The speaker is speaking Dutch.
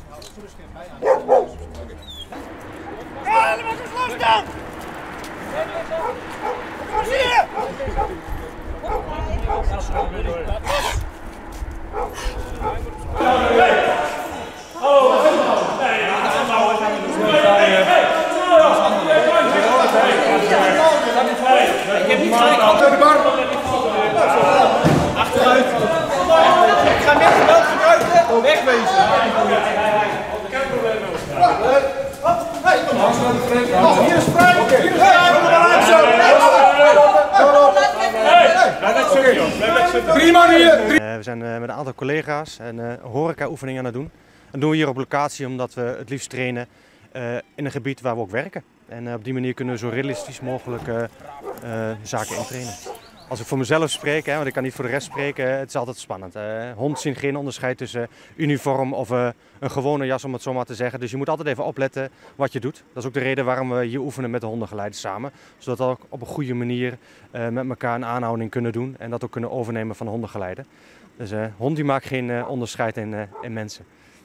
Ik heb niet gelijk achter de bar. Achteruit. Ik ga net geweld gebruiken. Wegwezen. Hier is vrij. Hier is vrij. Prima hier. We zijn met een aantal collega's een horeca-oefening aan het doen. Dat doen we hier op locatie omdat we het liefst trainen in een gebied waar we ook werken. En op die manier kunnen we zo realistisch mogelijk zaken intrainen. Als ik voor mezelf spreek, want ik kan niet voor de rest spreken, het is altijd spannend. Hond zien geen onderscheid tussen uniform of een gewone jas, om het zo maar te zeggen. Dus je moet altijd even opletten wat je doet. Dat is ook de reden waarom we hier oefenen met de hondengeleiders samen. Zodat we ook op een goede manier met elkaar een aanhouding kunnen doen en dat ook kunnen overnemen van de hondengeleider. Dus hond die maakt geen onderscheid in mensen.